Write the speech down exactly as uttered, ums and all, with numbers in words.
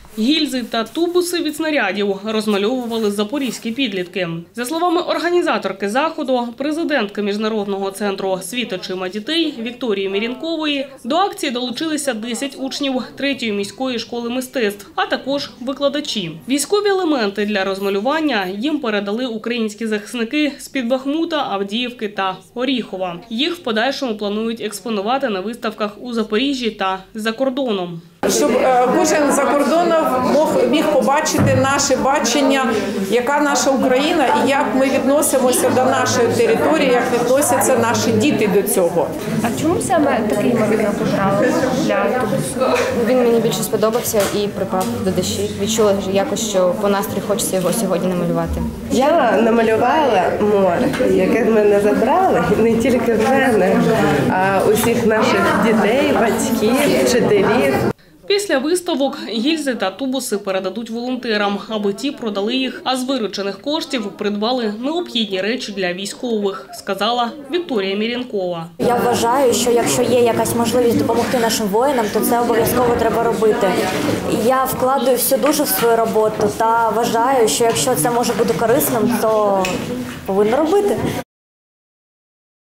Гільзи та тубуси від снарядів розмальовували запорізькі підлітки. За словами організаторки заходу, президентки Міжнародного центру «Світ очима дітей» Вікторії Мірянкової, до акції долучилися десять учнів третьої міської школи мистецтв, а також викладачі. Військові елементи для розмалювання їм передали українські захисники з-під Бахмута, Авдіївки та Оріхова. Їх в подальшому планують експонувати на виставках у Запоріжжі та за кордоном. Щоб кожен за кордоном міг побачити наше бачення, яка наша Україна і як ми відносимося до нашої території, як відносяться наші діти до цього. А чому саме такий малюнок обрали для тубусу? Він мені більше сподобався і припав до душі. Відчула якось, що по настрою хочеться його сьогодні намалювати. Я намалювала море, яке в мене забрали, не тільки в мене, а усіх наших дітей, батьків, вчителів. Після виставок гільзи та тубуси передадуть волонтерам, аби ті продали їх, а з виручених коштів придбали необхідні речі для військових, сказала Вікторія Мірянкова. Я вважаю, що якщо є якась можливість допомогти нашим воїнам, то це обов'язково треба робити. Я вкладаю всю душу в свою роботу та вважаю, що якщо це може бути корисним, то повинна робити.